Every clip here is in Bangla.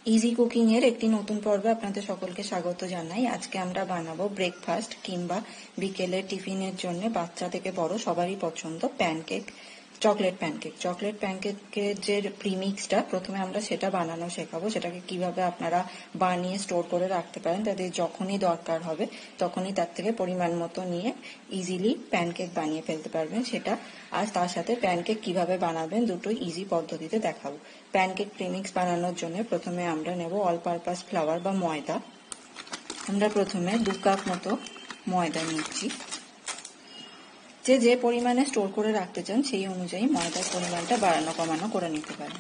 ইজি কুকিং এর একটি নতুন পর্বে আপনাদের সকলকে স্বাগত জানাই। আজকে আমরা বানাবো ব্রেকফাস্ট কিংবা বিকেলের টিফিনের জন্য বাচ্চা থেকে বড় সবারই পছন্দ প্যানকেক, চকলেট প্যানকেক। চকলেট প্যানকেকের যে প্রিমিক্সটা প্রথমে আমরা সেটা বানানো শেখাবো, সেটাকে কিভাবে আপনারা বানিয়ে স্টোর করে রাখতে পারেন, তাদের যখনই দরকার হবে তখনই তার থেকে পরিমাণ মতো নিয়ে ইজিলি প্যানকেক বানিয়ে ফেলতে পারবেন সেটা। আর তার সাথে প্যানকেক কিভাবে বানাবেন দুটোই ইজি পদ্ধতিতে দেখাবো। প্যানকেক প্রিমিক্স বানানোর জন্য প্রথমে আমরা নেব অল পারপাস ফ্লাওয়ার বা ময়দা। আমরা প্রথমে 2 কাপ মতো ময়দা নিচ্ছি। যে পরিমাণে স্টোর করে রাখতে চান সেই অনুযায়ী ময়দার পরিমাণটা বাড়ানো কমানো করে নিতে পারেন।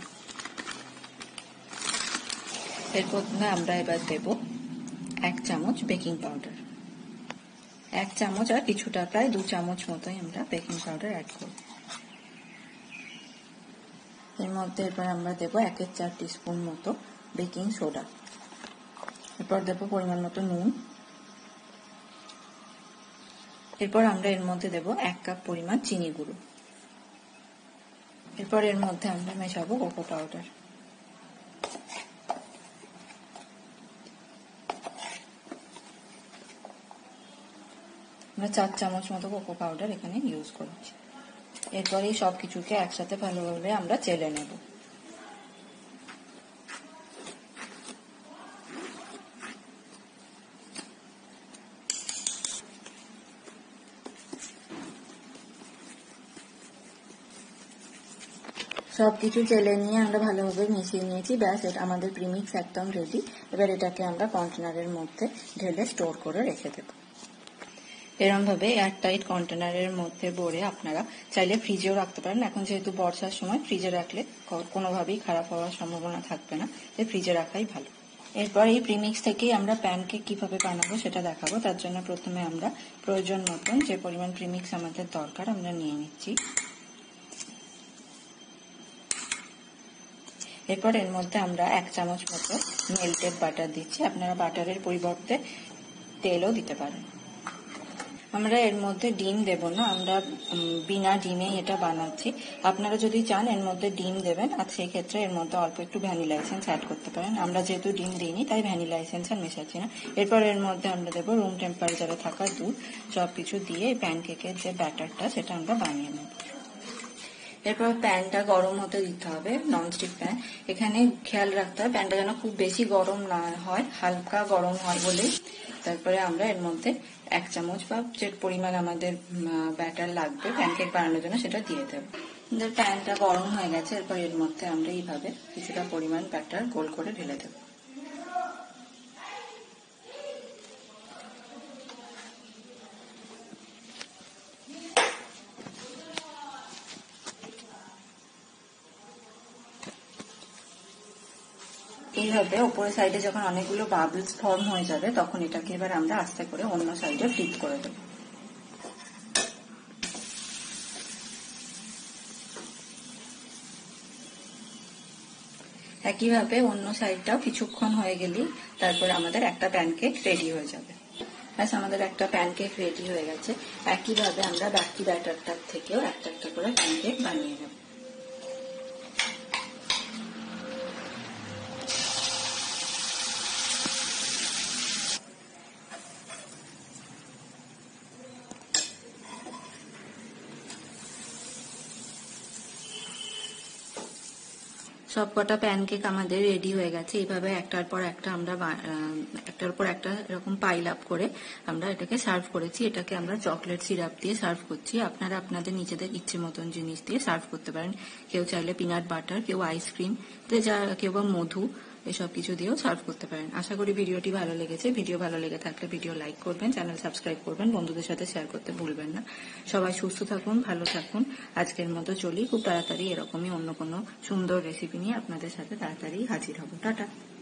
এরপর আমরা এবার দেব 1 চামচ বেকিং পাউডার। 1 চামচ আর কিছুটা প্রায় 2 চামচ মতোই আমরা বেকিং পাউডার অ্যাড করব। এর মধ্যে এবার আমরা দেব 1/4 টিস্পুন মতো বেকিং সোডা। এরপর দেব পরিমাণ মতো নুন। এরপর আমরা এর মধ্যে দেব 1 কাপ পরিমাণ চিনি গুঁড়ো। এরপর এর মধ্যে আমরা মেশাবো কোকো পাউডার। আমরা 4 চামচ মতো কোকো পাউডার এখানে ইউজ করছি। এরপর এই সব কিছুকে একসাথে ভালোভাবে আমরা চেলে নেব। সবকিছু চেলে নিয়ে আমরা ভালোভাবে মিশিয়ে নিয়েছি। ব্যাস, এটা আমাদের প্রিমিক্স একদম রেডি। এবার এটাকে আমরা কন্টেনারের মধ্যে ঢেলে স্টোর করে রেখে দেব। এরকম ভাবে এয়ারটাইট কন্টেনারের মধ্যে ভরে আপনারা চাইলে ফ্রিজেও রাখতে পারেন। এখন যেহেতু বর্ষার সময় ফ্রিজে রাখলে কোনোভাবেই খারাপ হওয়ার সম্ভাবনা থাকবে না, তাই ফ্রিজে রাখাই ভালো। এরপর এই প্রিমিক্স থেকেই আমরা প্যানকেক কিভাবে বানাবো সেটা দেখাবো। তার জন্য প্রথমে আমরা প্রয়োজন মতন যে পরিমাণ প্রিমিক্স আমাদের দরকার আমরা নিয়ে নিচ্ছি। এরপর এর মধ্যে আমরা 1 চামচ মতো মেল্টেড বাটার দিচ্ছি। আপনারা বাটারের পরিবর্তে তেলও দিতে পারেন। আমরা এর মধ্যে ডিম দেব না, আমরা বিনা ডিমেই এটা বানাচ্ছি। আপনারা যদি চান এর মধ্যে ডিম দেবেন, আর সেই ক্ষেত্রে এর মধ্যে অল্প একটু ভ্যানিলা এসেন্স অ্যাড করতে পারেন। আমরা যেহেতু ডিম দিইনি তাই ভ্যানিলা এসেন্স আর মেশাচ্ছি না। এরপর এর মধ্যে আমরা দেবো রুম টেম্পারেচারে থাকা দুধ। সবকিছু দিয়ে প্যানকেকের যে ব্যাটারটা সেটা আমরা বানিয়ে নেব। এরপর প্যানটা গরম হতে দিতে হবে, ননস্টিক প্যান। এখানে খেয়াল রাখতে হবে প্যানটা যেন খুব বেশি গরম না হয়, হালকা গরম হয় বলেই। তারপরে আমরা এর মধ্যে 1 চামচ বা যে পরিমাণ আমাদের ব্যাটার লাগবে প্যানকেক বানানোর জন্য সেটা দিয়ে দেবো। প্যানটা গরম হয়ে গেছে। এরপর এর মধ্যে আমরা এইভাবে কিছুটা পরিমাণ ব্যাটার গোল করে ঢেলে দেবো। এইভাবে উপরের সাইডে যখন অনেকগুলো বাবলস ফর্ম হয়ে যাবে তখন এটাকে এবার আমরা আস্তে করে অন্য সাইডে ফ্লিপ করে দেব। একইভাবে অন্য সাইডটাও কিছুক্ষণ হয়ে গেলেই তারপর আমাদের একটা প্যানকেক রেডি হয়ে যাবে। ব্যাস, আমাদের একটা প্যানকেক রেডি হয়ে গেছে। একইভাবে আমরা বাকি ব্যাটারটার থেকেও একটা একটা করে প্যানকেক বানিয়ে নেব। সবকটা প্যানকেক আমাদের রেডি হয়ে গেছে। এইভাবে একটার পর একটা আমরা এরকম পাইল আপ করে আমরা এটাকে সার্ভ করেছি। এটাকে আমরা চকলেট সিরাপ দিয়ে সার্ভ করছি। আপনারা আপনাদের নিজেদের ইচ্ছে মতন জিনিস দিয়ে সার্ভ করতে পারেন। কেউ চাইলে পিনাট বাটার, কেউ আইসক্রিম, কেউ বা মধু, এসব কিছু দিয়েও সার্ভ করতে পারেন। আশা করি ভিডিওটি ভালো লেগেছে। ভিডিও ভালো লেগে থাকলে ভিডিও লাইক করবেন, চ্যানেল সাবস্ক্রাইব করবেন, বন্ধুদের সাথে শেয়ার করতে ভুলবেন না। সবাই সুস্থ থাকুন, ভালো থাকুন। আজকের মতো চলি, খুব তাড়াতাড়ি এরকমই অন্য কোনো সুন্দর রেসিপি নিয়ে আপনাদের সাথে তাড়াতাড়ি হাজির হব। টাটা।